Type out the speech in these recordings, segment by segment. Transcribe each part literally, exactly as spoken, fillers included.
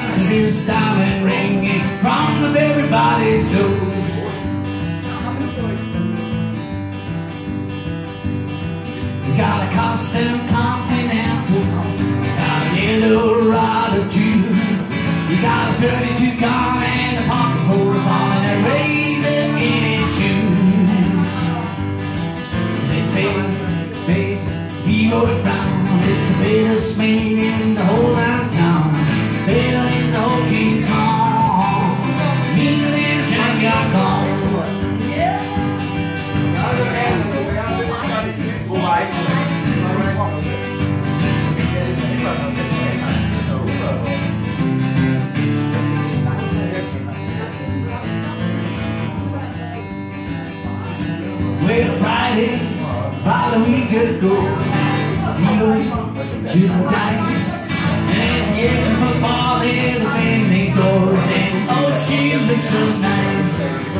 to this diamond ring in front of everybody's nose. He's got a custom Continental, he's got a yellow rod of June. He got a thirty-two gun and a pocket full of fun and a raisin in his shoes. They say, babe, he rode round. It's the biggest man in the whole round town. Better than the whole King Kong. Meaner than a junkyard gone. Well, Friday, about a week ago, he went to the dice, and at the edge of the bar there, the bending doors, and oh, she looks so nice.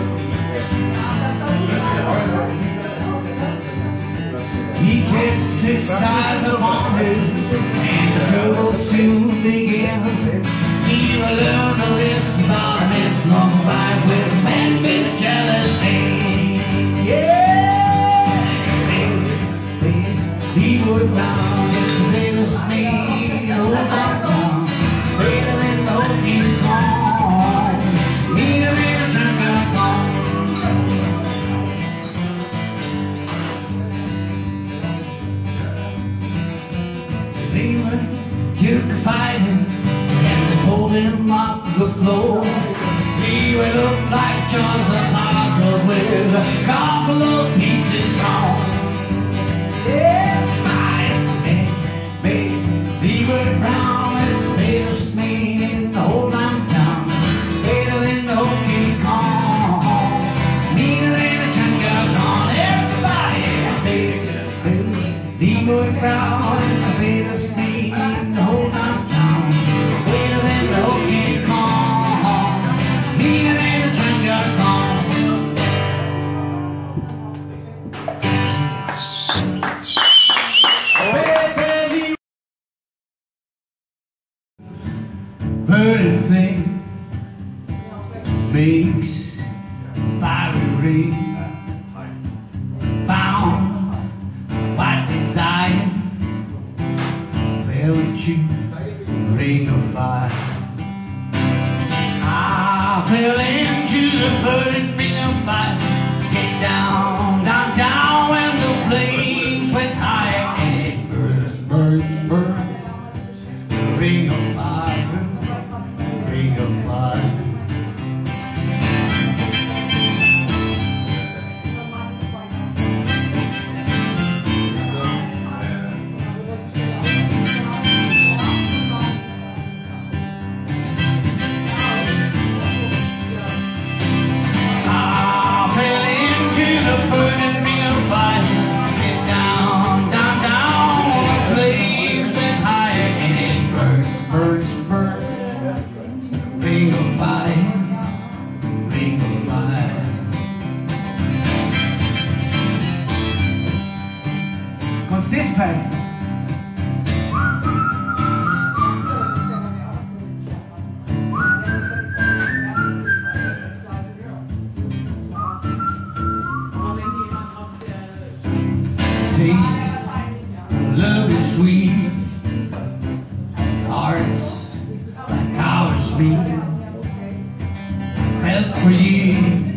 He kissed six eyes upon her, and the trouble soon began. He will learn to listen about a miss long life with a man with a jealous pain. Yeah, baby, baby, he would round. It's the biggest man in the whole town. Better than the whole King Kong. Meaner than a junkyard gone. They went to fighting and they pulled him off the floor. He would look like Jaws of Puzzle with a couple of pieces gone. Yeah, it's me, baby, he would round. It's the biggest man in the whole damn town. Better than the whole King Kong. Meaner than a junkyard gone. Everybody, baby, baby, he would round. It's the biggest man in the whole damn town. Better than the whole King Kong. Meaner than a junkyard gone. Burning thing makes fiery ring, bound white desire, velvet shoes, ring of fire. I fell into the burning ring of fire. Get down, down, down when the flames went higher, and it burns, burns, burns. The ring of fire, ring of fire. I fell into the burning ring of fire. Get down, down, down, the flames went higher, and it burns, burns, burns. Ring of fire, ring of fire. What's this pen? Taste, love is sweet, hearts like ours beat. I felt for you